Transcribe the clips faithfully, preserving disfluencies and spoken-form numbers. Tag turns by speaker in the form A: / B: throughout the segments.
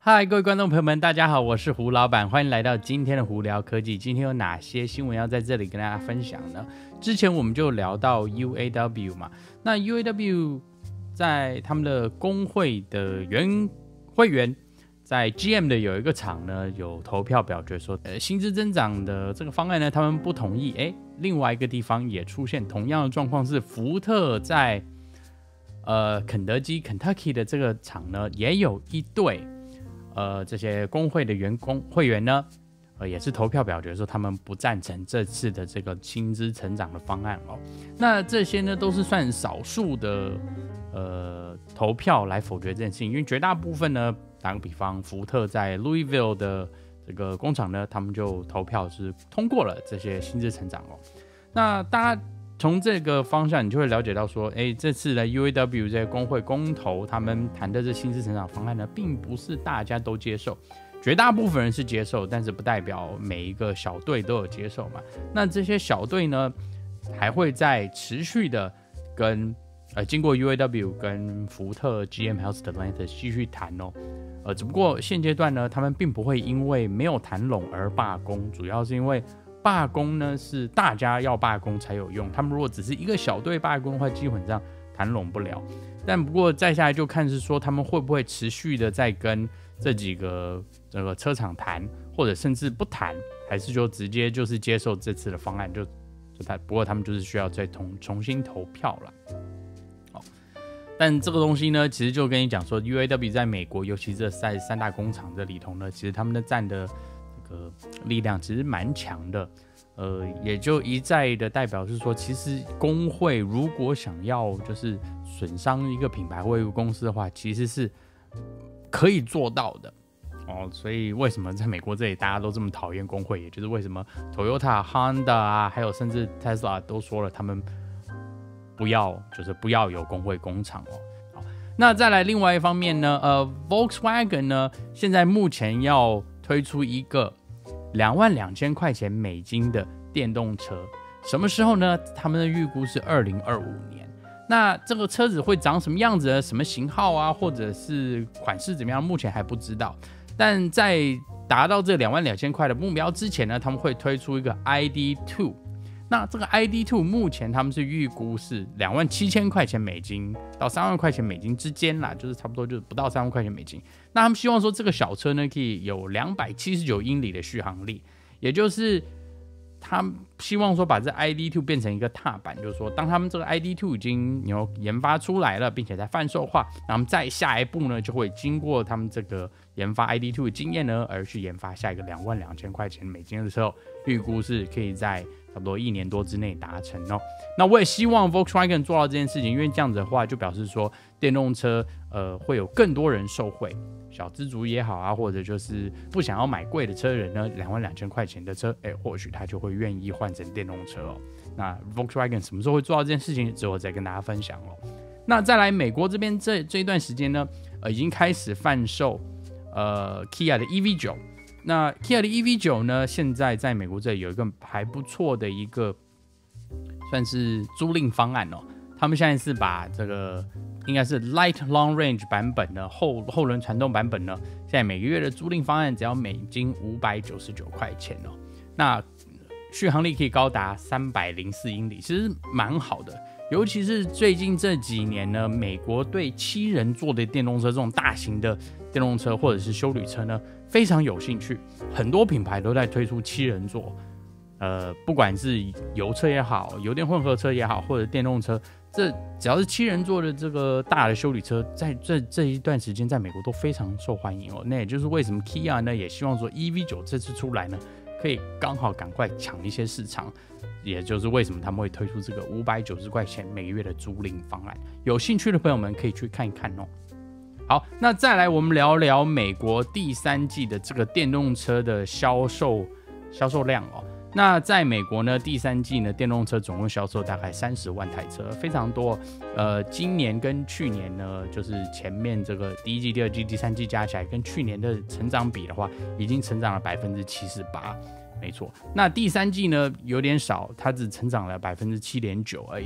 A: 嗨，各位观众朋友们，大家好，我是胡老板，欢迎来到今天的胡聊科技。今天有哪些新闻要在这里跟大家分享呢？之前我们就聊到 U A W 嘛，那 U A W 在他们的工会的原会员，在 G M 的有一个厂呢，有投票表决说，呃，薪资增长的这个方案呢，他们不同意。哎，另外一个地方也出现同样的状况，是福特在呃肯德基 Kentucky 的这个厂呢，也有一对。呃，这些工会的员工会员呢，呃，也是投票表决说他们不赞成这次的这个薪资成长的方案哦。那这些呢，都是算少数的呃投票来否决这件事情，因为绝大部分呢，打个比方，福特在 Louisville 的这个工厂呢，他们就投票是通过了这些薪资成长哦。那大家从这个方向，你就会了解到说，哎，这次的 U A W 这些工会公投，他们谈的这薪资成长方案呢，并不是大家都接受，绝大部分人是接受，但是不代表每一个小队都有接受嘛。那这些小队呢，还会在持续的跟呃经过 U A W 跟福特、G M 还有 Stellantis 继续谈哦。呃，只不过现阶段呢，他们并不会因为没有谈拢而罢工，主要是因为。罢工呢是大家要罢工才有用，他们如果只是一个小队罢工的话，基本上谈拢不了。但不过再下来就看是说他们会不会持续的在跟这几个这个车厂谈，或者甚至不谈，还是就直接就是接受这次的方案，就就他不过他们就是需要再重重新投票了。哦，但这个东西呢，其实就跟你讲说 ，U A W 在美国，尤其是在三大工厂这里头呢，其实他们的占的。呃，力量其实蛮强的，呃，也就一再的代表是说，其实工会如果想要就是损伤一个品牌或一个公司的话，其实是可以做到的哦。所以为什么在美国这里大家都这么讨厌工会，也就是为什么 Toyota、Honda 啊，还有甚至 Tesla 都说了，他们不要就是不要有工会工厂哦。那再来另外一方面呢，呃 ，Volkswagen 呢，现在目前要推出一个两万两千块钱美金的电动车，什么时候呢？他们的预估是二零二五年。那这个车子会长什么样子呢？什么型号啊，或者是款式怎么样？目前还不知道。但在达到这两万两千块的目标之前呢，他们会推出一个 I D 二。那这个 I D 二目前他们是预估是两万七千块钱美金到三万块钱美金之间啦，就是差不多就是不到三万块钱美金。那他们希望说这个小车呢可以有两百七十九英里的续航力，也就是他们希望说把这 I D 二变成一个踏板，就是说当他们这个 I D 二已经有研发出来了，并且在贩售化，那么再下一步呢就会经过他们这个研发 I D 二的经验呢，而去研发下一个两万两千块钱美金的时候，预估是可以在差不多一年多之内达成哦。那我也希望 Volkswagen 做到这件事情，因为这样子的话，就表示说电动车呃会有更多人受惠，小资族也好啊，或者就是不想要买贵的车的人呢，两万两千块钱的车，哎，或许他就会愿意换成电动车哦。那 Volkswagen 什么时候会做到这件事情，之后再跟大家分享哦。那再来美国这边这这一段时间呢，呃，已经开始贩售呃 Kia 的 E V 九。那 Kia 的 E V 九呢，现在在美国这里有一个还不错的一个算是租赁方案哦。他们现在是把这个应该是 Light Long Range 版本的后后轮传动版本呢，现在每个月的租赁方案只要美金五百九十九块钱哦。那续航力可以高达三百零四英里，其实蛮好的。尤其是最近这几年呢，美国对七人座的电动车这种大型的电动车或者是休旅车呢，非常有兴趣，很多品牌都在推出七人座，呃，不管是油车也好，油电混合车也好，或者电动车，这只要是七人座的这个大的休旅车，在这这一段时间在美国都非常受欢迎哦。那也就是为什么 Kia 呢也希望说 E V 九这次出来呢，可以刚好赶快抢一些市场，也就是为什么他们会推出这个五百九十块钱每个月的租赁方案。有兴趣的朋友们可以去看一看哦。好，那再来我们聊聊美国第三季的这个电动车的销售销售量哦。那在美国呢，第三季呢，电动车总共销售大概三十万台车，非常多。呃，今年跟去年呢，就是前面这个第一季、第二季、第三季加起来，跟去年的成长比的话，已经成长了百分之七十八。没错，那第三季呢有点少，它只成长了百分之七点九而已。就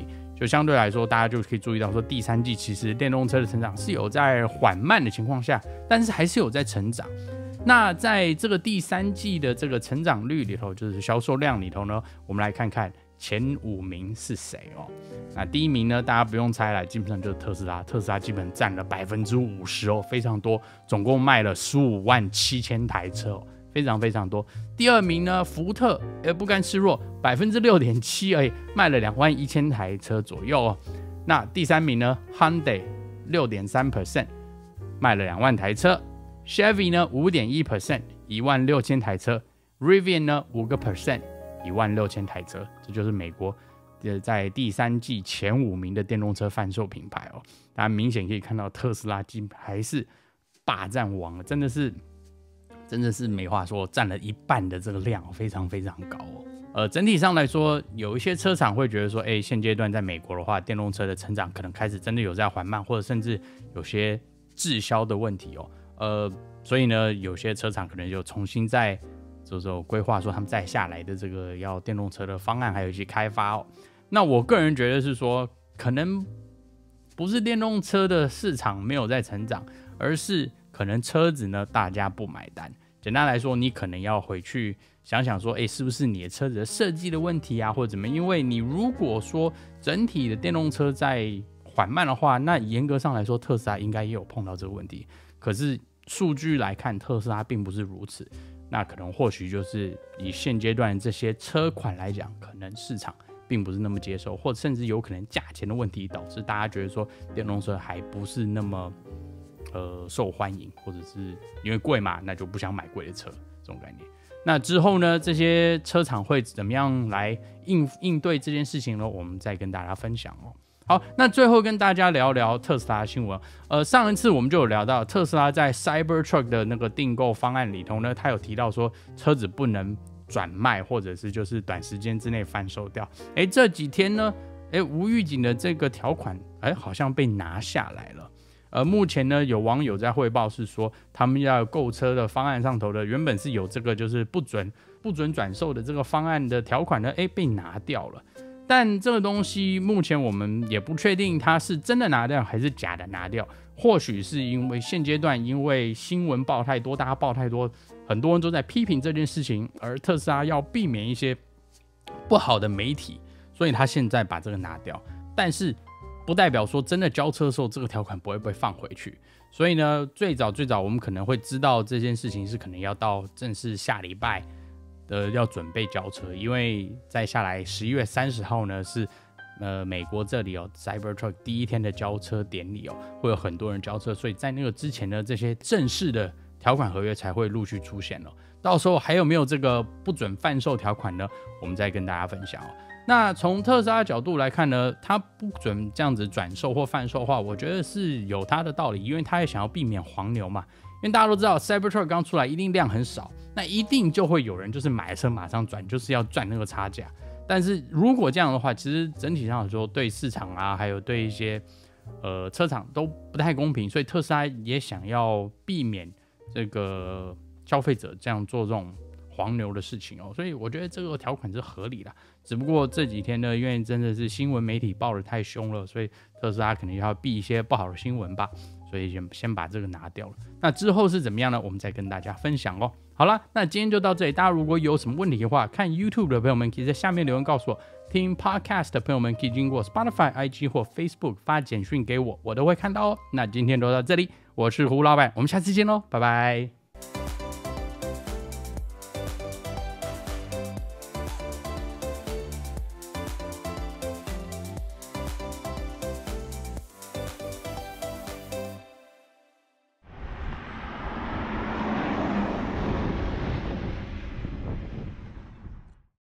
A: 就相对来说，大家就可以注意到说，第三季其实电动车的成长是有在缓慢的情况下，但是还是有在成长。那在这个第三季的这个成长率里头，就是销售量里头呢，我们来看看前五名是谁哦。那第一名呢，大家不用猜了，基本上就是特斯拉，特斯拉基本占了百分之五十哦，非常多，总共卖了十五万七千台车哦，非常非常多。第二名呢，福特也不甘示弱，百分之六点七而已，卖了两万一千台车左右哦。那第三名呢 ，Hyundai 六点三 percent， 卖了两万台车。Chevy 呢 五点一 percent， 一万六千台车。Rivian 呢五个 percent， 一万六千台车。这就是美国在第三季前五名的电动车贩售品牌哦。大家明显可以看到特斯拉还是霸占王，真的是真的是没话说，占了一半的这个量，非常非常高哦。呃，整体上来说，有一些车厂会觉得说，哎，现阶段在美国的话，电动车的成长可能开始真的有在缓慢，或者甚至有些滞销的问题哦。呃，所以呢，有些车厂可能就重新在就是说规划说他们再下来的这个要电动车的方案，还有一些开发哦。那我个人觉得是说，可能不是电动车的市场没有在成长，而是可能车子呢大家不买单。简单来说，你可能要回去想想说，哎，是不是你的车子的设计的问题啊，或者怎么？因为你如果说整体的电动车在缓慢的话，那严格上来说，特斯拉应该也有碰到这个问题。可是数据来看，特斯拉并不是如此。那可能或许就是以现阶段这些车款来讲，可能市场并不是那么接受，或者甚至有可能价钱的问题导致大家觉得说电动车还不是那么呃受欢迎，或者是因为贵嘛，那就不想买贵的车这种概念。那之后呢，这些车厂会怎么样来应应对这件事情呢？我们再跟大家分享哦。好，那最后跟大家聊聊特斯拉的新闻。呃，上一次我们就有聊到特斯拉在 Cybertruck 的那个订购方案里头呢，他有提到说车子不能转卖，或者是就是短时间之内贩售掉。哎，这几天呢，哎，无预警的这个条款，哎，好像被拿下来了。呃，目前呢，有网友在汇报是说，他们要购车的方案上头的原本是有这个就是不准不准转售的这个方案的条款呢，哎，被拿掉了。但这个东西目前我们也不确定它是真的拿掉还是假的拿掉，或许是因为现阶段因为新闻报太多，大家报太多，很多人都在批评这件事情，而特斯拉要避免一些不好的媒体，所以他现在把这个拿掉。但是不代表说真的交车的时候这个条款不会被放回去，所以呢，最早最早我们可能会知道这件事情是可能要到正式下礼拜的要准备交车，因为再下来十一月三十号呢是呃美国这里哦 Cybertruck 第一天的交车典礼哦，会有很多人交车，所以在那个之前呢，这些正式的条款合约才会陆续出现了。到时候还有没有这个不准贩售条款呢？我们再跟大家分享哦。那从特斯拉的角度来看呢，它不准这样子转售或贩售的话，我觉得是有它的道理，因为它也想要避免黄牛嘛。因为大家都知道 Cybertruck 刚出来一定量很少，那一定就会有人就是买车马上转，就是要赚那个差价。但是如果这样的话，其实整体上来说对市场啊，还有对一些呃车厂都不太公平，所以特斯拉也想要避免这个消费者这样做这种黄牛的事情哦，所以我觉得这个条款是合理的。只不过这几天呢，因为真的是新闻媒体报得太凶了，所以特斯拉可能要避一些不好的新闻吧，所以先先把这个拿掉了。那之后是怎么样呢？我们再跟大家分享哦。好啦，那今天就到这里。大家如果有什么问题的话，看 YouTube 的朋友们可以在下面留言告诉我；听 Podcast 的朋友们可以经过 Spotify、I G 或 Facebook 发简讯给我，我都会看到哦。那今天就到这里，我是胡老板，我们下次见喽，拜拜。